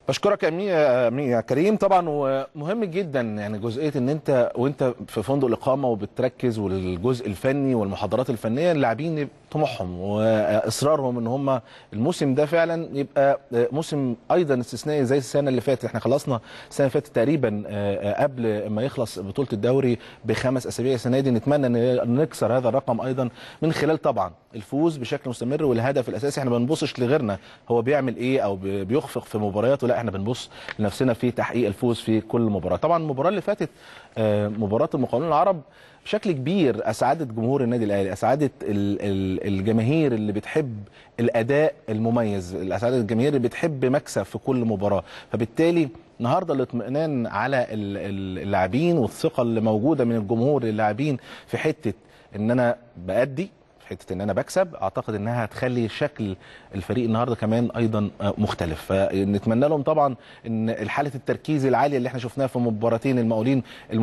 بشكرك يا كريم طبعا. ومهم جدا يعني جزئيه ان انت وانت في فندق الاقامه وبتركز، والجزء الفني والمحاضرات الفنيه، اللاعبين طموحهم واصرارهم ان هم الموسم ده فعلا يبقى موسم ايضا استثنائي زي السنه اللي فاتت. احنا خلصنا السنه اللي فاتت تقريبا قبل ما يخلص بطوله الدوري ب5 اسابيع. السنه دي نتمنى ان نكسر هذا الرقم ايضا من خلال طبعا الفوز بشكل مستمر. والهدف الاساسي احنا ما بنبصش لغيرنا هو بيعمل ايه او بيخفق في مبارياته، لا احنا بنبص لنفسنا في تحقيق الفوز في كل مباراه. طبعا المباراه اللي فاتت مباراه المقاولون العرب بشكل كبير اسعدت جمهور النادي الاهلي، اسعدت الجماهير اللي بتحب الاداء المميز، اسعدت الجماهير اللي بتحب مكسب في كل مباراه. فبالتالي النهارده الاطمئنان على اللاعبين والثقه اللي موجوده من الجمهور للاعبين في حته ان انا بأدي، في حته ان انا بكسب، اعتقد انها هتخلي شكل الفريق النهارده كمان ايضا مختلف. فنتمنى لهم طبعا ان حاله التركيز العاليه اللي احنا شفناها في مباراتين المقاولين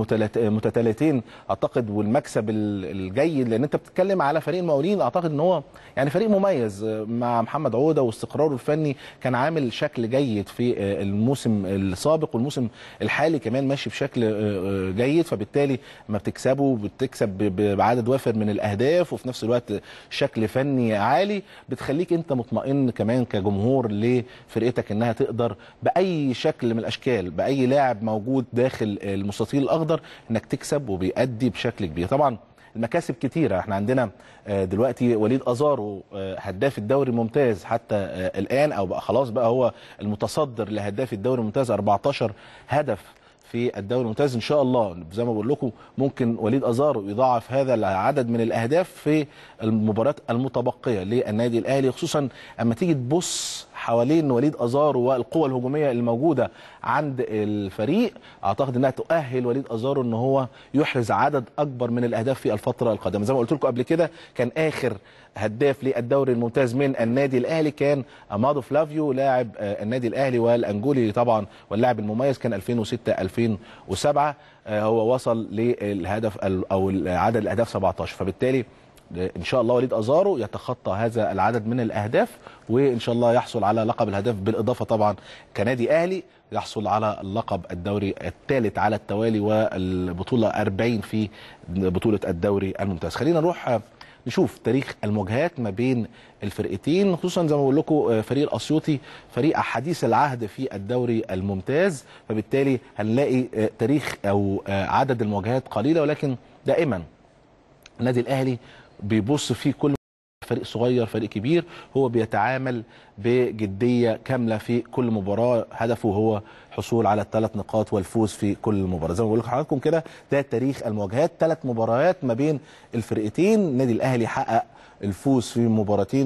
المتتاليتين اعتقد، والمكسب الجيد، لان انت بتتكلم على فريق المقاولين اعتقد ان هو يعني فريق مميز مع محمد عوده واستقراره الفني، كان عامل شكل جيد في الموسم السابق، والموسم الحالي كمان ماشي بشكل جيد. فبالتالي لما بتكسب بعدد وافر من الاهداف، وفي نفس الوقت شكل فني عالي، بتخليك انت مطمئن كمان كجمهور لفرقتك انها تقدر باي شكل من الاشكال، باي لاعب موجود داخل المستطيل الاخضر، انك تكسب وبيأدي بشكل كبير. طبعا المكاسب كتيره، احنا عندنا دلوقتي وليد ازارو هداف الدوري الممتاز حتى الان، او بقى خلاص بقى هو المتصدر لهداف الدوري الممتاز، 14 هدف في الدوري الممتاز. ان شاء الله زي ما بقول لكم ممكن وليد ازارو يضاعف هذا العدد من الاهداف في المباريات المتبقيه للنادي الاهلي، خصوصا اما تيجي تبص حوالين وليد ازارو والقوه الهجوميه الموجوده عند الفريق. اعتقد انها تؤهل وليد ازارو ان هو يحرز عدد اكبر من الاهداف في الفتره القادمه. زي ما قلت لكم قبل كده، كان اخر هداف للدوري الممتاز من النادي الاهلي كان امادو فلافيو لاعب النادي الاهلي والانجولي طبعا، واللاعب المميز كان 2006 2007. هو وصل للهدف او عدد الاهداف 17. فبالتالي ان شاء الله وليد ازارو يتخطى هذا العدد من الاهداف، وان شاء الله يحصل على لقب الهداف، بالاضافه طبعا كنادي اهلي يحصل على لقب الدوري الثالث على التوالي، والبطوله 40 في بطوله الدوري الممتاز. خلينا نروح نشوف تاريخ المواجهات ما بين الفرقتين، خصوصا زي ما بقول لكم فريق الاسيوطي فريق حديث العهد في الدوري الممتاز، فبالتالي هنلاقي تاريخ او عدد المواجهات قليله، ولكن دائما النادي الاهلي بيبص فيه كل فريق صغير فريق كبير، هو بيتعامل بجديه كامله في كل مباراه، هدفه هو حصول على ال3 نقاط والفوز في كل مباراه. زي ما بقول لحضراتكم كده، ده تاريخ المواجهات، 3 مباريات ما بين الفرقتين. النادي الاهلي حقق الفوز في مباراتين،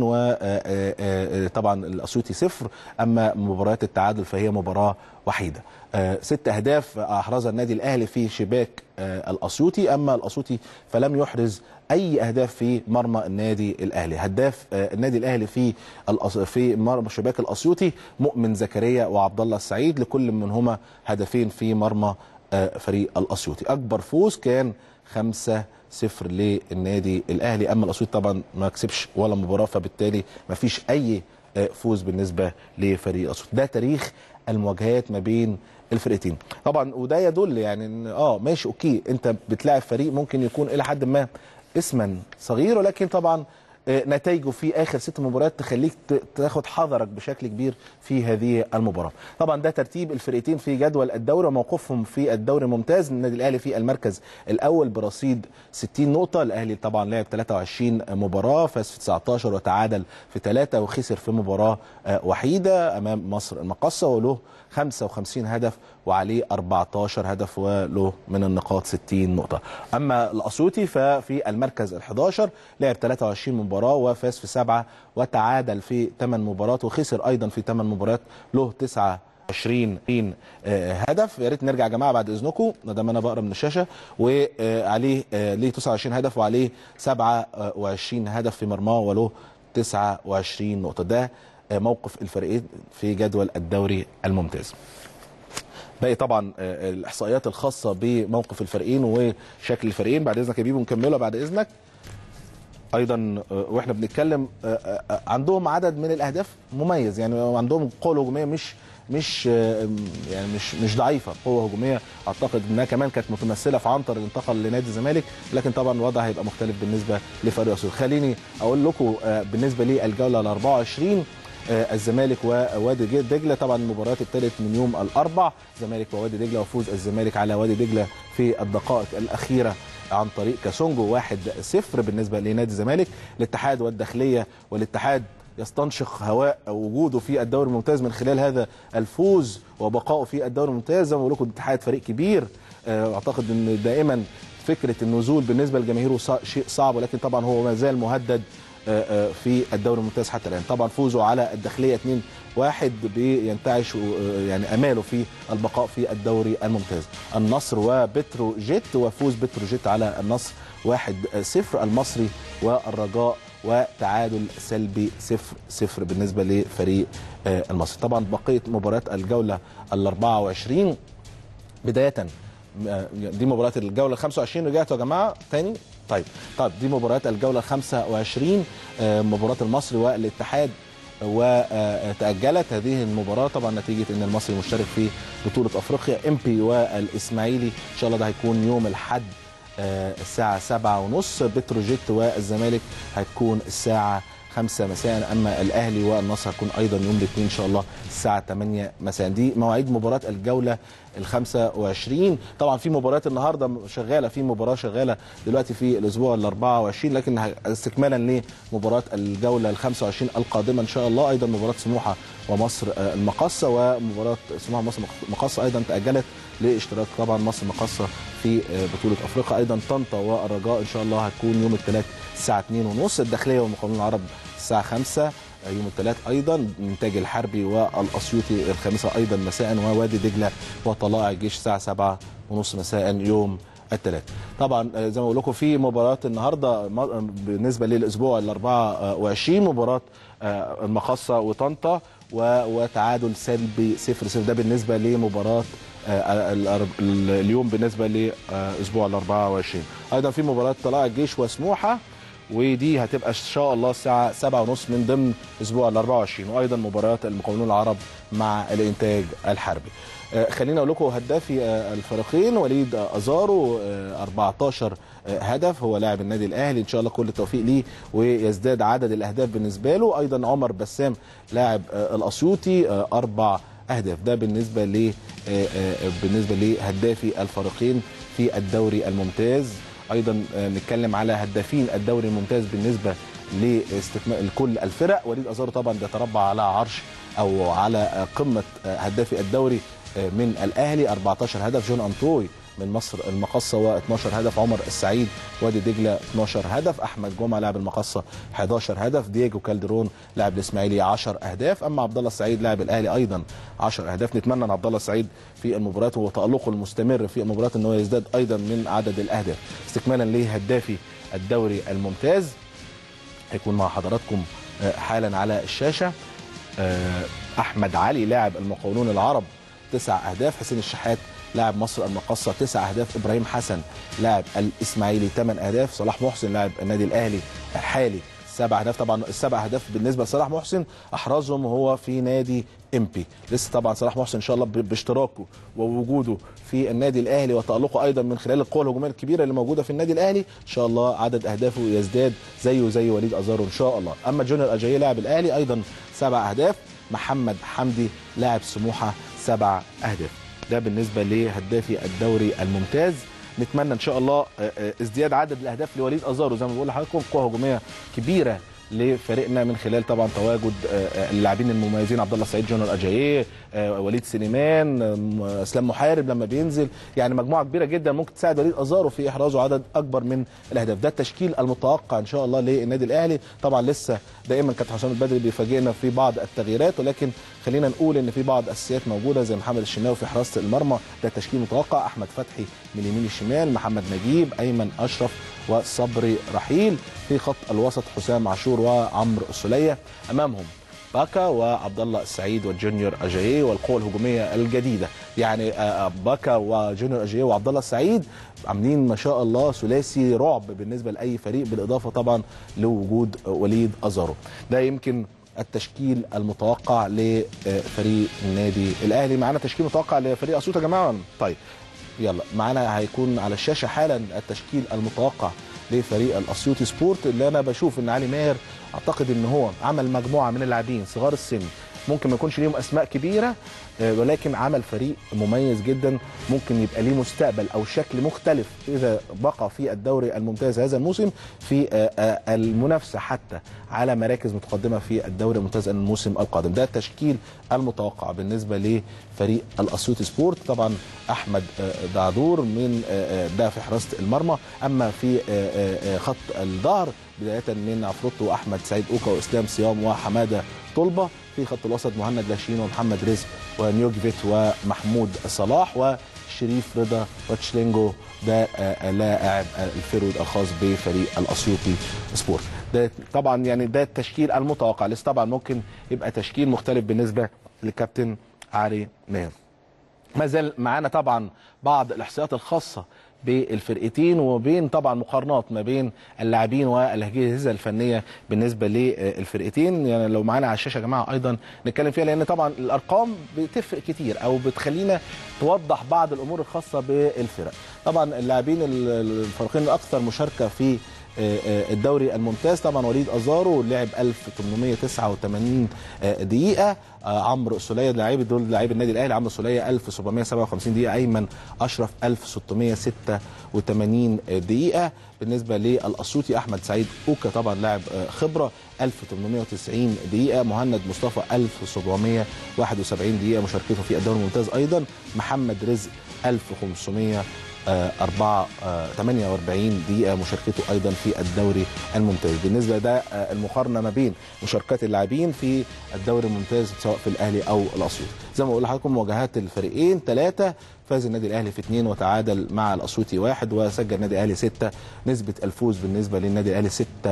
وطبعا الاسيوطي 0، اما مباريات التعادل فهي مباراه وحيده. 6 أهداف احرزها النادي الاهلي في شباك الاسيوطي، اما الاسيوطي فلم يحرز اي اهداف في مرمى النادي الاهلي. هداف النادي الاهلي في مرمى شباك الاسيوطي مؤمن زكريا وعبد الله السعيد، لكل منهما هدفين في مرمى فريق الاسيوطي. اكبر فوز كان 5-0 للنادي الاهلي، اما الاسيوطي طبعا ما كسبش ولا مباراه، فبالتالي ما فيش اي فوز بالنسبه لفريق الاسيوطي. ده تاريخ المواجهات ما بين الفرقتين طبعا، وده يدل يعني ان ماشي اوكي، انت بتلاعب فريق ممكن يكون الى حد ما اسما صغير، ولكن طبعا نتائجه في اخر 6 مباريات تخليك تاخد حذرك بشكل كبير في هذه المباراه. طبعا ده ترتيب الفرقتين في جدول الدوري وموقفهم في الدوري الممتاز. النادي الاهلي في المركز الاول برصيد 60 نقطه. الاهلي طبعا لعب 23 مباراه، فاز في 19 وتعادل في 3 وخسر في مباراه وحيده امام مصر المقاصه، وله 55 هدف وعليه 14 هدف وله من النقاط 60 نقطة. أما الأسيوطي ففي المركز ال11 لعب 23 مباراة وفاز في 7 وتعادل في 8 مباريات وخسر أيضا في 8 مباريات، له 29 هدف. يا ريت نرجع يا جماعة بعد إذنكم، ما دام أنا بقرا من الشاشة. وعليه ليه 29 هدف وعليه 27 هدف في مرماه وله 29 نقطة. ده موقف الفريقين في جدول الدوري الممتاز. باقي طبعا الاحصائيات الخاصه بموقف الفريقين وشكل الفريقين بعد اذنك يا بيبو نكملها بعد اذنك. ايضا واحنا بنتكلم عندهم عدد من الاهداف مميز، يعني عندهم قوه هجوميه مش مش يعني مش ضعيفه، قوه هجوميه اعتقد انها كمان كانت متمثله في عنتر اللي انتقل لنادي الزمالك، لكن طبعا الوضع هيبقى مختلف بالنسبه لفريق اسيوط. خليني اقول لكم بالنسبه للجوله ال 24 الزمالك ووادي دجله، طبعا المباريات ابتدت من يوم الاربع، الزمالك ووادي دجله، وفوز الزمالك على وادي دجله في الدقائق الاخيره عن طريق كاسونجو 1-0 بالنسبه لنادي الزمالك. الاتحاد والداخليه، والاتحاد يستنشق هواء وجوده في الدوري الممتاز من خلال هذا الفوز وبقائه في الدوري الممتاز. زي ما بقول لكم الاتحاد فريق كبير، اعتقد ان دائما فكره النزول بالنسبه لجماهيره شيء صعب، ولكن طبعا هو ما زال مهدد في الدوري الممتاز حتى الان. طبعا فوزه على الداخليه 2-1 بينتعش يعني اماله في البقاء في الدوري الممتاز. النصر وبتروجيت، وفوز بتروجيت على النصر 1-0. المصري والرجاء وتعادل سلبي 0-0 بالنسبه لفريق المصري. طبعا بقيه مباريات الجوله ال 24 بدايه، دي مباريات الجوله ال 25. رجعتوا يا جماعه تاني؟ طيب دي مباريات الجوله ال 25، مباراه المصري والاتحاد، وتأجلت هذه المباراة طبعا نتيجة ان المصري مشترك في بطولة افريقيا. امبي والاسماعيلي ان شاء الله ده هيكون يوم الاحد الساعة 7:30. بتروجيت والزمالك هتكون الساعة 5 مساء، اما الاهلي والنصر هتكون ايضا يوم الاثنين ان شاء الله الساعه 8 مساء. دي مواعيد مباراه الجوله ال 25. طبعا في مباريات النهارده شغاله، في مباراه شغاله دلوقتي في الاسبوع ال 24، لكن استكمالا لمباراه الجوله ال 25 القادمه ان شاء الله ايضا مباراه سموحه ومصر المقاصه، ومباراه سموحه ومصر المقاصه ايضا تاجلت لاشتراك طبعا مصر المقاصه في بطوله افريقيا. ايضا طنطا والرجاء ان شاء الله هتكون يوم الثلاث الساعه 2:30. الداخليه والمقاولون العرب الساعه 5 يوم الثلاث ايضا. الانتاج الحربي والاسيوطي الخامسه ايضا مساء، ووادي دجله وطلائع الجيش الساعه 7:30 مساء يوم الثلاث. طبعا زي ما بقول لكم في مباراه النهارده بالنسبه للاسبوع ال 24 مباراه المقاصه وطنطا وتعادل سلبي 0-0. ده بالنسبه لمباراه اليوم بالنسبه لاسبوع ال 24. ايضا في مباراه طلائع الجيش وسموحه، ودي هتبقى ان شاء الله الساعه 7:30 من ضمن اسبوع ال 24. وايضا مباريات المقاولون العرب مع الانتاج الحربي. خلينا اقول لكم هدافي الفريقين. وليد ازارو 14 هدف، هو لاعب النادي الاهلي، ان شاء الله كل التوفيق ليه ويزداد عدد الاهداف بالنسبه له. ايضا عمر بسام لاعب الاسيوطي 4 اهداف. ده بالنسبه لهدافي الفريقين في الدوري الممتاز. ايضا نتكلم على هدافين الدوري الممتاز بالنسبه لاستكمال كل الفرق. وليد ازارو طبعا بيتربع على عرش او على قمه هدافي الدوري من الاهلي 14 هدف. جون انطوي من مصر المقاصه و12 هدف. عمر السعيد وادي دجله 12 هدف. احمد جمعه لاعب المقاصه 11 هدف. دييجو كالدرون لاعب الاسماعيلي 10 اهداف. اما عبد الله السعيد لاعب الاهلي ايضا 10 اهداف. نتمنى ان عبد الله السعيد في المباريات وتالقه المستمر في المباريات ان هو يزداد ايضا من عدد الاهداف. استكمالا لهدافي الدوري الممتاز هيكون مع حضراتكم حالا على الشاشه احمد علي لاعب المقاولون العرب 9 اهداف. حسين الشحات لاعب مصر المقاصه 9 اهداف. ابراهيم حسن لاعب الاسماعيلي 8 اهداف. صلاح محسن لاعب النادي الاهلي الحالي 7 اهداف. طبعا السبع اهداف بالنسبه لصلاح محسن احرزهم وهو في نادي امبي. لسه طبعا صلاح محسن ان شاء الله باشتراكه ووجوده في النادي الاهلي وتالقه ايضا من خلال القوه الهجوميه الكبيره اللي موجوده في النادي الاهلي ان شاء الله عدد اهدافه يزداد زيه زي وليد ازارو ان شاء الله. اما جونيور اجاييه لاعب الاهلي ايضا 7 اهداف. محمد حمدي لاعب سموحه 7 اهداف. ده بالنسبه لهدافي الدوري الممتاز. نتمنى ان شاء الله ازدياد عدد الاهداف لوليد ازارو زي ما بقول لحضراتكم. قوه هجوميه كبيره لفريقنا من خلال طبعا تواجد اللاعبين المميزين عبد الله السعيد جونيور اجاييه وليد سليمان اسلام محارب لما بينزل، يعني مجموعه كبيره جدا ممكن تساعد وليد ازارو في احرازه عدد اكبر من الاهداف. ده التشكيل المتوقع ان شاء الله للنادي الاهلي. طبعا لسه دائما كابتن حسام البدري بيفاجئنا في بعض التغييرات، ولكن خلينا نقول ان في بعض اساسيات موجوده زي محمد الشناوي في حراسه المرمى. ده التشكيل المتوقع. احمد فتحي من اليمين الشمال، محمد نجيب، ايمن اشرف وصبري رحيل. في خط الوسط حسام عاشور وعمرو السوليه. امامهم باكا وعبد الله السعيد وجونيور اجاييه. والقوه الهجوميه الجديده يعني باكا وجونيور اجاييه وعبد الله السعيد عاملين ما شاء الله ثلاثي رعب بالنسبه لاي فريق، بالاضافه طبعا لوجود وليد ازارو. ده يمكن التشكيل المتوقع لفريق النادي الاهلي. معانا تشكيل متوقع لفريق اسيوط يا جماعه؟ طيب يلا معانا هيكون على الشاشه حالا التشكيل المتوقع لفريق الاسيوطي سبورت، اللي انا بشوف ان علي ماهر اعتقد ان هو عمل مجموعه من اللاعبين صغار السن، ممكن ما يكونش ليهم اسماء كبيره ولكن عمل فريق مميز جدا، ممكن يبقى ليه مستقبل او شكل مختلف اذا بقى في الدوري الممتاز هذا الموسم في المنافسه حتى على مراكز متقدمه في الدوري الممتاز الموسم القادم. ده التشكيل المتوقع بالنسبه لفريق الاسيوطي سبورت. طبعا احمد دعدور من ده في حراسه المرمى، اما في خط الظهر بدايه من عفروتو واحمد سعيد اوكا واسلام صيام وحماده طلبه، في خط الوسط مهند لاشين ومحمد رزق ونيوجفيت ومحمود صلاح وشريف رضا وتشلينجو، ده لاعب الفيرود الخاص بفريق الاسيوطي سبورت. ده طبعا يعني ده التشكيل المتوقع، لسه طبعا ممكن يبقى تشكيل مختلف بالنسبه لكابتن علي ماهر. ما زال معانا طبعا بعض الاحصائيات الخاصه بالفرقتين وبين طبعا مقارنات ما بين اللاعبين والاجهزه الفنيه بالنسبه للفرقتين. يعني لو معانا على الشاشه يا جماعه ايضا نتكلم فيها، لان طبعا الارقام بتفرق كتير او بتخلينا توضح بعض الامور الخاصه بالفرق. طبعا اللاعبين الفريقين الاكثر مشاركه في الدوري الممتاز طبعا وليد ازارو لعب 1889 دقيقه، عمرو سوليه لاعب النادي الاهلي عمرو سوليه 1757 دقيقه، ايمن اشرف 1686 دقيقه. بالنسبه للاسيوطي احمد سعيد اوكا طبعا لاعب خبره 1890 دقيقه، مهند مصطفى 1771 دقيقه مشاركته في الدوري الممتاز. ايضا محمد رزق 1548 دقيقة مشاركته أيضا في الدوري الممتاز. بالنسبة ده المقارنة ما بين مشاركات اللاعبين في الدوري الممتاز سواء في الأهلي أو الأسيوطي. زي ما بقول لحضراتكم مواجهات الفريقين 3 فاز النادي الأهلي في 2 وتعادل مع الأسيوطي 1 وسجل النادي الأهلي 6. نسبة الفوز بالنسبة للنادي الأهلي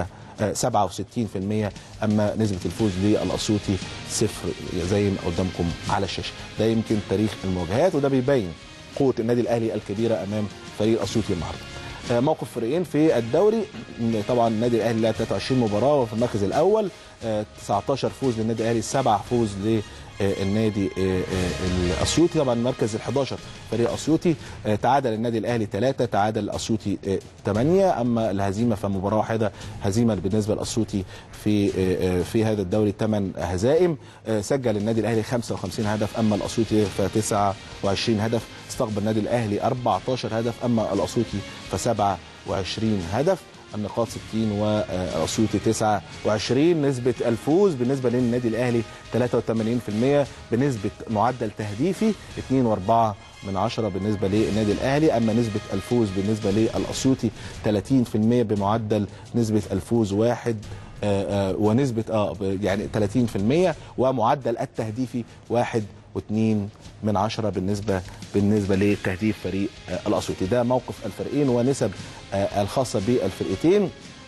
67%، أما نسبة الفوز للأسيوطي 0 زي ما قدامكم على الشاشة. ده يمكن تاريخ المواجهات وده بيبين قوة النادي الأهلي الكبيرة أمام فريق الأسيوطي النهارده. موقف فريقين في الدوري، طبعا النادي الأهلي لعب 23 مباراة وفي المركز الأول 19 فوز للنادي الأهلي 7 فوز للنادي الأسيوطي. طبعا المركز ال11 فريق أسيوطي، تعادل النادي الأهلي 3 تعادل الأسيوطي 8، أما الهزيمة فمباراة واحدة هزيمة بالنسبة للأسيوطي في هذا الدوري 8 هزائم. سجل النادي الأهلي 55 هدف أما الأسيوطي ف 29 هدف. استقبل النادي الأهلي 14 هدف أما الأسيوطي ف 27 هدف. النقاط 60 والاسيوطي 29. نسبة الفوز بالنسبة للنادي الأهلي 83%، بنسبة معدل تهديفي 2.4 بالنسبة للنادي الأهلي، أما نسبة الفوز بالنسبة للأسيوطي 30% بمعدل نسبة الفوز 1 ونسبة يعني 30%، ومعدل التهديفي 1.2 بالنسبة لتهديف فريق الأسيوطي. ده موقف الفريقين ونسب الخاصة بالفرقتين.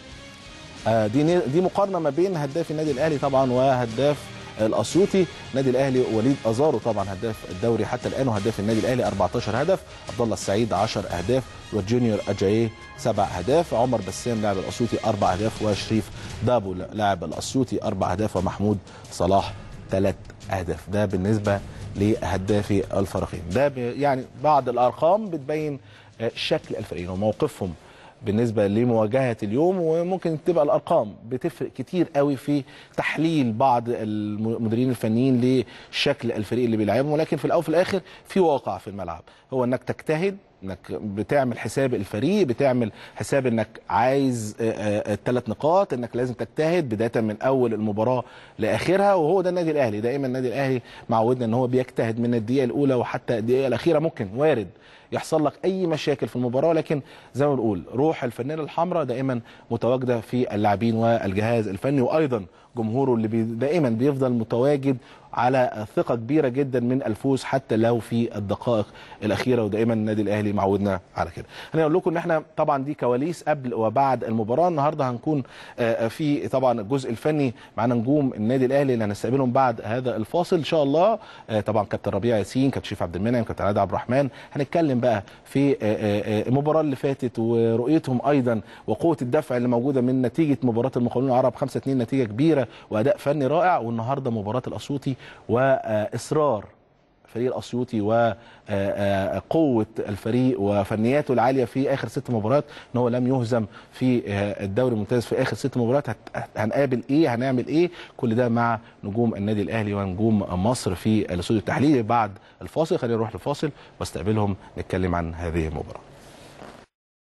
دي مقارنة ما بين هداف النادي الأهلي طبعا وهداف الأسيوطي. النادي الأهلي وليد أزارو طبعا هداف الدوري حتى الآن، وهداف النادي الأهلي 14 هدف، عبد الله السعيد 10 أهداف، وجونيور أجاييه 7 أهداف، عمر بسام لاعب الأسيوطي 4 أهداف، وشريف دابو لاعب الأسيوطي 4 أهداف، ومحمود صلاح 3 أهداف. ده بالنسبة لهدافي الفريقين. ده يعني بعض الأرقام بتبين شكل الفريقين وموقفهم بالنسبه لمواجهه اليوم، وممكن تبقى الارقام بتفرق كتير قوي في تحليل بعض المديرين الفنيين لشكل الفريق اللي بيلعبهم، ولكن في الاول وفي الاخر في واقع في الملعب، هو انك تجتهد، انك بتعمل حساب الفريق، بتعمل حساب انك عايز ال3 نقاط، انك لازم تجتهد بدايه من اول المباراه لاخرها، وهو ده النادي الاهلي. دائما النادي الاهلي معودنا ان هو بيجتهد من الدقيقه الاولى وحتى الدقيقه الاخيره. ممكن وارد يحصل لك اي مشاكل في المباراه، لكن زي ما بنقول روح الفانيلا الحمراء دائما متواجده في اللاعبين والجهاز الفني، وايضا جمهوره اللي دائما بيفضل متواجد على ثقه كبيره جدا من الفوز حتى لو في الدقائق الاخيره، ودائما النادي الاهلي معودنا على كده. انا اقول لكم ان احنا طبعا دي كواليس قبل وبعد المباراه. النهارده هنكون في طبعا الجزء الفني معانا نجوم النادي الاهلي اللي هنستقبلهم بعد هذا الفاصل ان شاء الله. طبعا كابتن ربيع ياسين، كابتن شريف عبد المنعم، كابتن عادل عبد الرحمن. هنتكلم بقى في المباراه اللي فاتت ورؤيتهم ايضا وقوه الدفع اللي موجوده من نتيجه مباراه المقاولون العرب 5-2، نتيجه كبيره كرويه واداء فني رائع. والنهارده مباراه الاسيوطي واصرار فريق الاسيوطي وقوه الفريق وفنياته العاليه في اخر 6 مباريات، ان هو لم يهزم في الدوري الممتاز في اخر 6 مباريات. هنقابل ايه؟ هنعمل ايه؟ كل ده مع نجوم النادي الاهلي ونجوم مصر في الاستوديو التحليلي بعد الفاصل. خلينا نروح للفاصل واستقبلهم نتكلم عن هذه المباراه.